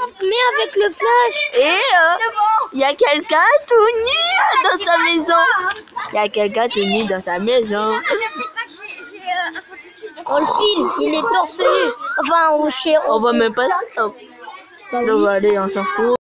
Mais avec le flash. Et il y a quelqu'un tout nu dans sa maison. Il y a quelqu'un tout nu dans sa maison. On le filme, il est torse nu. Enfin, On voit même pas ça. Donc allez, on s'en fout.